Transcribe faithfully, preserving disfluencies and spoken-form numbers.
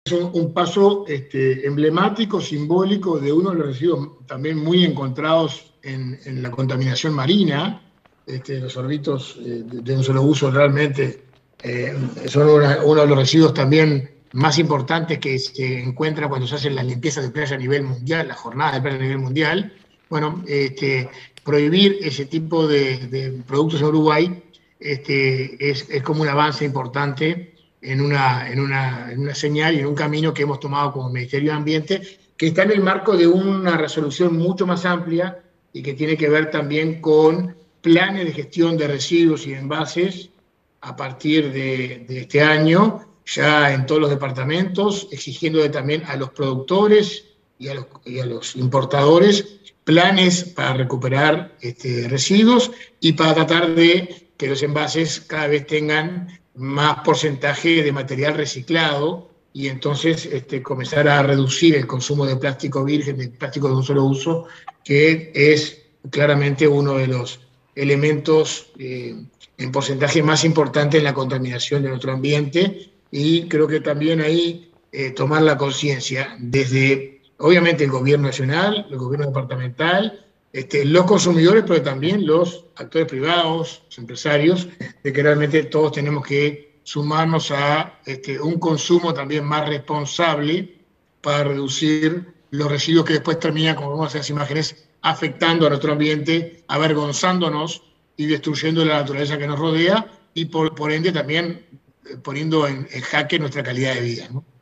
un, un paso este, emblemático, simbólico de uno de los residuos también muy encontrados en, en la contaminación marina. Este, los sorbitos eh, de, de un solo uso realmente eh, son una, uno de los residuos también más importantes que se encuentra cuando se hacen las limpiezas de playa a nivel mundial, las jornadas de playa a nivel mundial. Bueno, este, prohibir ese tipo de, de productos en Uruguay este, es, es como un avance importante en una, en, una, en una señal y en un camino que hemos tomado como Ministerio de Ambiente, que está en el marco de una resolución mucho más amplia y que tiene que ver también con planes de gestión de residuos y envases a partir de, de este año, ya en todos los departamentos, exigiendo también a los productores y a los, y a los importadores planes para recuperar este, residuos y para tratar de que los envases cada vez tengan más porcentaje de material reciclado y entonces este, comenzar a reducir el consumo de plástico virgen, de plástico de un solo uso, que es claramente uno de los elementos eh, en porcentaje más importante en la contaminación de nuestro ambiente, y creo que también ahí eh, tomar la conciencia desde, obviamente, el gobierno nacional, el gobierno departamental, este, los consumidores, pero también los actores privados, los empresarios, de que realmente todos tenemos que sumarnos a este, un consumo también más responsable para reducir los residuos que después terminan, como vemos en las imágenes, afectando a nuestro ambiente, avergonzándonos y destruyendo la naturaleza que nos rodea y por, por ende también poniendo en, en jaque nuestra calidad de vida, ¿no?